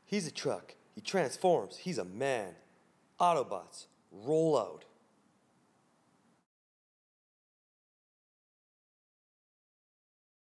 He's a truck. He transforms. He's a man. Autobots, roll out.